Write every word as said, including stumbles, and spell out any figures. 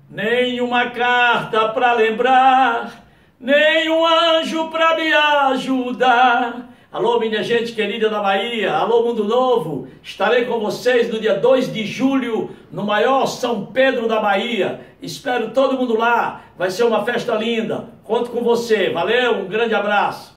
Nenhuma carta para lembrar, nenhum anjo para me ajudar. Alô, minha gente querida da Bahia, alô, Mundo Novo. Estarei com vocês no dia dois de julho, no maior São Pedro da Bahia. Espero todo mundo lá, vai ser uma festa linda. Conto com você, valeu, um grande abraço.